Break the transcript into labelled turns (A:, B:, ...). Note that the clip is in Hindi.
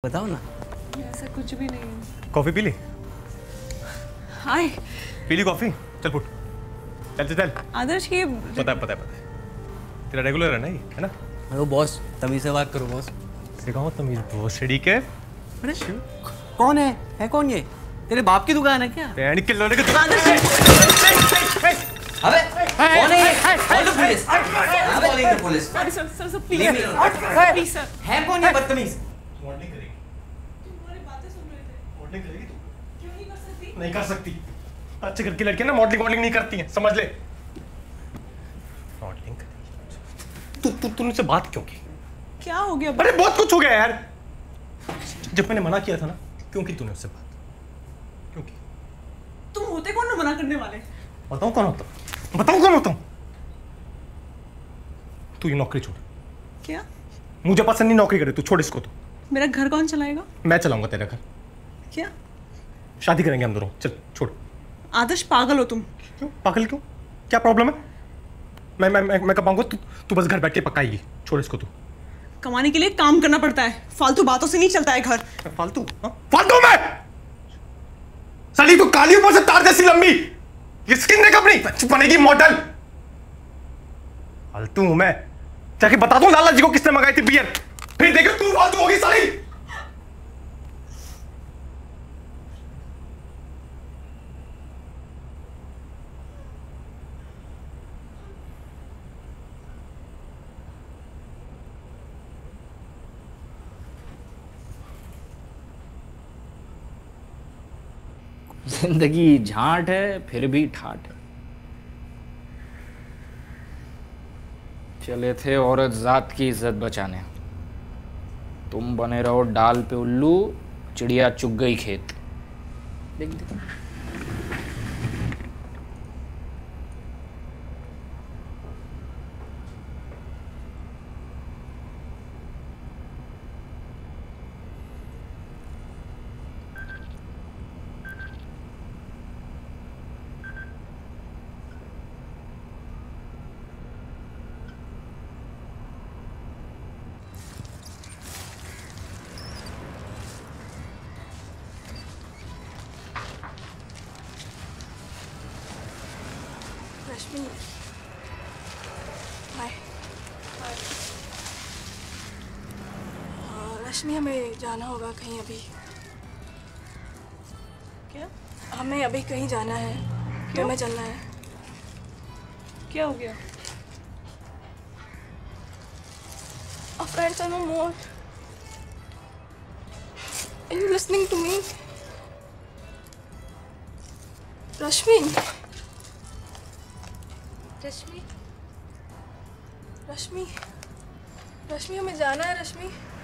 A: बताओ ना।
B: ऐसा कुछ भी नहीं है।
C: कॉफी पी ली?
B: हाय।
C: पी ली कॉफी? चल फुट, चल चल।
B: आदर्श ये
C: पता है तेरा रेगुलर है ना ये, है ना?
A: वो बॉस, तमीज से बात करो बॉस।
C: सिखाओ तमीज बॉस। ठीक है।
A: अरे कौन है कौन ये? तेरे बाप की दुकान है क्या?
C: पैंट के लोने के
A: अबे कौन है ये? Call the police. हां calling the police.
B: Sir please sir.
A: है कौन ये बदतमीज?
C: मॉडलिंग करेगी।
B: तुम्हारी बातें सुन रहे थे।
C: मॉडलिंग करेगी तू?
B: क्यों नहीं कर सकती?
C: नहीं कर सकती। अच्छे घर की लड़कियां ना मॉडलिंग नहीं करती हैं, समझ ले। मॉडलिंग करेगी। तूने से बात क्यों की?
B: क्या हो गया?
C: अरे बहुत कुछ हो गया यार। जब मैंने मना किया था ना, क्यों की तूने उससे बात? क्यों की?
B: तुम होते कौन ना मना करने वाले?
C: बताऊं कौन होता हूं? तू ये नौकरी छोड़।
B: क्या?
C: मुझे पसंद नहीं नौकरी करे, तू छोड़ इसको। तो
B: मेरा घर कौन चलाएगा?
C: मैं चलाऊंगा तेरा घर।
B: क्या?
C: शादी करेंगे हम दोनों। चल छोड़।
B: आदर्श पागल हो तुम।
C: क्यों पागल? क्यों? क्या प्रॉब्लम है? मैं कमाऊंगा, तू बस घर बैठ के पकाएगी। छोड़ इसको। तू
B: कमाने के लिए काम करना पड़ता है, फालतू बातों से नहीं चलता है घर।
C: फालतू में साली तू काली ऊपर से तार जैसी लंबी, ये स्किन देख अपनी, बनेगी मॉडल। फालतू हूं मैं, जाके बता दूं लाला जी को किसने मंगाई थी बियर, फिर देखो तू फालतू होगी साली।
D: जिंदगी झांट है फिर भी ठाट है। चले थे औरत जात की इज्जत बचाने, तुम बने रहो डाल पे उल्लू, चिड़िया चुग गई खेत। देख देख
B: रश्मि, हाय। रश्मि, हमें जाना होगा कहीं अभी। क्या? हमें अभी कहीं जाना है। क्यों? हमें चलना है। क्या हो गया? Our friends are no more. Are you listening to me? रश्मि, रश्मि, रश्मि, रश्मि, हमें जाना है रश्मि।